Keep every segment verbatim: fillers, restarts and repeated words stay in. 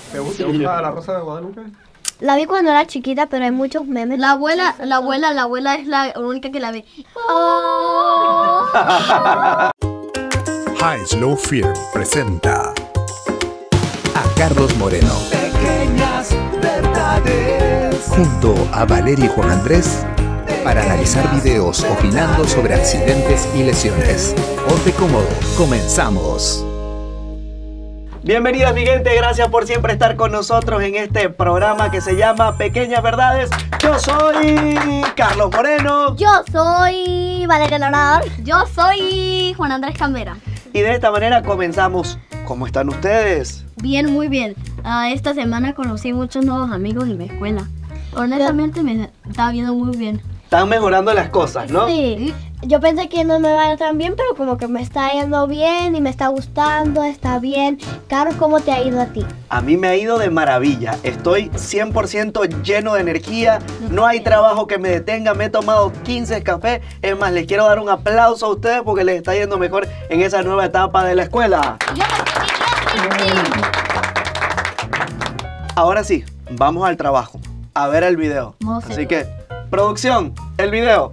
¿Te gusta, te gusta La Rosa de Guadalupe? La vi cuando era chiquita, pero hay muchos memes. La abuela, la abuela, la abuela es la única que la ve. Oh. High Slow Film presenta a Carlos Moreno. Pequeñas verdades. Junto a Valeria y Juan Andrés para analizar videos opinando sobre accidentes y lesiones. Ponte cómodo, comenzamos. Bienvenidas mi gente, gracias por siempre estar con nosotros en este programa que se llama Pequeñas Verdades. Yo soy Carlos Moreno. Yo soy Valeria Leonard. Yo soy Juan Andrés Cambera. Y de esta manera comenzamos. ¿Cómo están ustedes? Bien, muy bien. Uh, esta semana conocí muchos nuevos amigos en mi escuela. Honestamente me está viendo muy bien. Están mejorando las cosas, ¿no? Sí. Yo pensé que no me iba a ir tan bien, pero como que me está yendo bien y me está gustando, está bien. Carlos, ¿cómo te ha ido a ti? A mí me ha ido de maravilla. Estoy cien por ciento lleno de energía. No hay trabajo que me detenga. Me he tomado quince cafés. Es más, les quiero dar un aplauso a ustedes porque les está yendo mejor en esa nueva etapa de la escuela. Ahora sí, vamos al trabajo. A ver el video. Así que, producción, el video.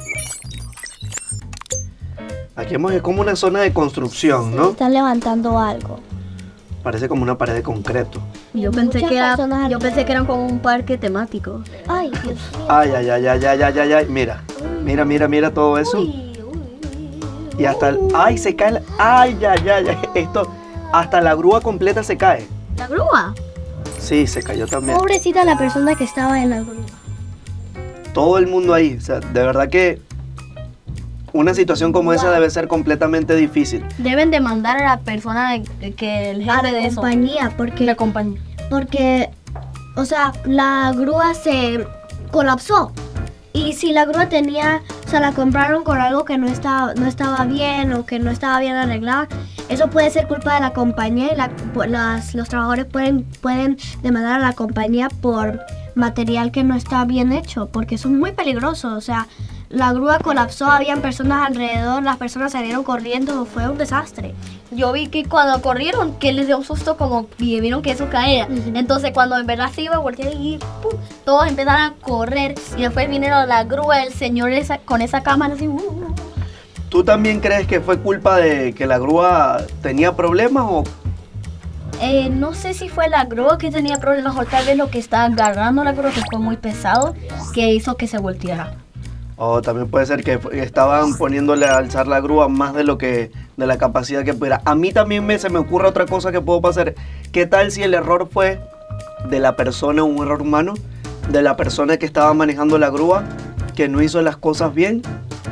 Aquí hemos, es como una zona de construcción, ¿no? Están levantando algo. Parece como una pared de concreto. Yo pensé, que era, yo pensé que eran como un parque temático. Ay, Dios mío. Ay, ay, ay, ay, ay, ay, ay, ay. Mira, mira, mira, mira todo eso. Uy, uy. Y hasta el... Ay, se cae la... Ay, ay, ay, ay. Esto... Hasta la grúa completa se cae. ¿La grúa? Sí, se cayó también. Pobrecita la persona que estaba en la grúa. Todo el mundo ahí. O sea, de verdad que... Una situación como esa debe ser completamente difícil. Deben demandar a la persona de, que el jefe de eso. Compañía, porque... La compañía. Porque, o sea, la grúa se colapsó. Y si la grúa tenía, o sea, la compraron con algo que no estaba, no estaba bien o que no estaba bien arreglada, eso puede ser culpa de la compañía y la, las, los trabajadores pueden, pueden demandar a la compañía por material que no está bien hecho, porque son muy peligrosos. O sea, la grúa colapsó, habían personas alrededor, las personas salieron corriendo, fue un desastre. Yo vi que cuando corrieron, que les dio un susto como y vieron que eso caía. Uh-huh. Entonces cuando en verdad se iba a voltear y ¡pum!, todos empezaron a correr y después vinieron la grúa, el señor esa, con esa cámara así. Uh, uh. ¿Tú también crees que fue culpa de que la grúa tenía problemas o...? Eh, no sé si fue la grúa que tenía problemas o tal vez lo que estaba agarrando la grúa que fue muy pesado que hizo que se volteara. O oh, también puede ser que estaban poniéndole a alzar la grúa más de lo que de la capacidad que pudiera. A mí también me, se me ocurre otra cosa que puedo pasar. ¿Qué tal si el error fue de la persona, un error humano, de la persona que estaba manejando la grúa, que no hizo las cosas bien?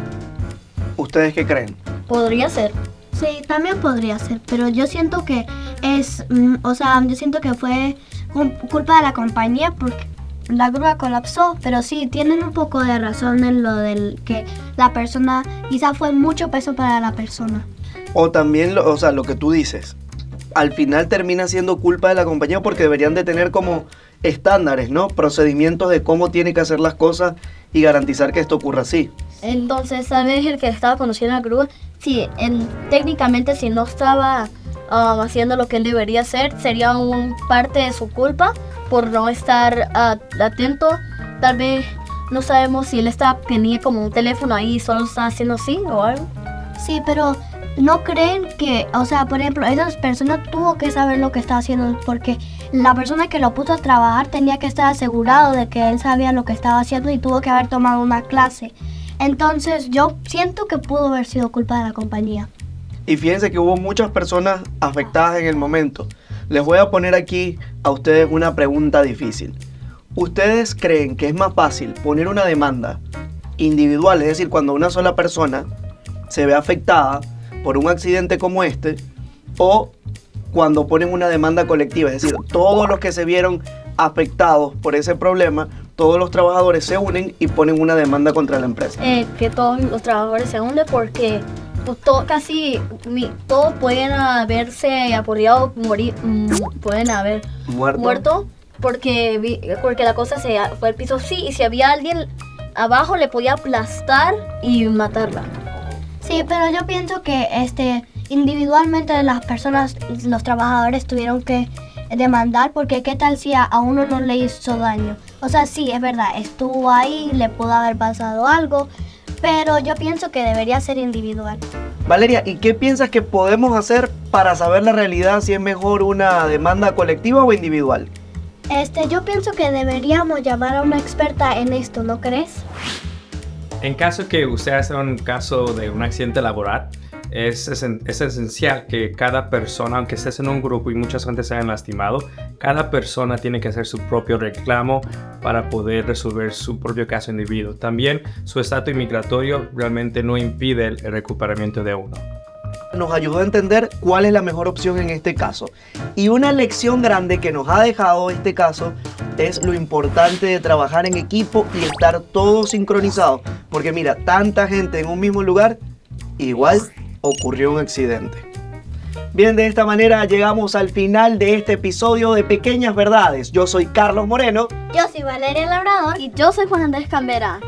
¿Ustedes qué creen? Podría ser. Sí, también podría ser, pero yo siento que es, mm, o sea, yo siento que fue culpa de la compañía porque la grúa colapsó, pero sí, tienen un poco de razón en lo del que la persona, quizá fue mucho peso para la persona. O también, lo, o sea, lo que tú dices, al final termina siendo culpa de la compañía porque deberían de tener como estándares, ¿no? Procedimientos de cómo tiene que hacer las cosas y garantizar que esto ocurra así. Entonces, ¿sabes el que estaba conduciendo la grúa? Sí, en, técnicamente si no estaba um, haciendo lo que él debería hacer, sería un parte de su culpa por no estar uh, atento. Tal vez no sabemos si él está, tenía como un teléfono ahí y solo está haciendo así o algo. Sí, pero no creen que, o sea, por ejemplo, esas personas tuvo que saber lo que estaba haciendo porque la persona que lo puso a trabajar tenía que estar asegurado de que él sabía lo que estaba haciendo y tuvo que haber tomado una clase. Entonces yo siento que pudo haber sido culpa de la compañía. Y fíjense que hubo muchas personas afectadas en el momento. Les voy a poner aquí a ustedes una pregunta difícil. ¿Ustedes creen que es más fácil poner una demanda individual, es decir, cuando una sola persona se ve afectada por un accidente como este, o cuando ponen una demanda colectiva, es decir, todos los que se vieron afectados por ese problema, todos los trabajadores se unen y ponen una demanda contra la empresa? Eh, que todos los trabajadores se unen porque pues, todo, casi mi, todos pueden haberse apoyado, morir, mmm, pueden haber muerto, muerto porque, vi, porque la cosa se fue al piso, sí, y si había alguien abajo le podía aplastar y matarla. Sí, pero yo pienso que este individualmente las personas, los trabajadores tuvieron que demandar, porque qué tal si a, a uno no le hizo daño. O sea, sí, es verdad, estuvo ahí, le pudo haber pasado algo, pero yo pienso que debería ser individual. Valeria, ¿y qué piensas que podemos hacer para saber la realidad si es mejor una demanda colectiva o individual? Este, yo pienso que deberíamos llamar a una experta en esto, ¿no crees? En caso que usted hace un caso de un accidente laboral, es, esen- es esencial que cada persona, aunque estés en un grupo y muchas gente se hayan lastimado, cada persona tiene que hacer su propio reclamo para poder resolver su propio caso individuo. También su estatus migratorio realmente no impide el, el recuperamiento de uno. Nos ayudó a entender cuál es la mejor opción en este caso. Y una lección grande que nos ha dejado este caso es lo importante de trabajar en equipo y estar todos sincronizados. Porque mira, tanta gente en un mismo lugar, igual ocurrió un accidente. Bien, de esta manera llegamos al final de este episodio de Pequeñas Verdades. Yo soy Carlos Moreno. Yo soy Valeria Labrador. Y yo soy Juan Andrés Cambera.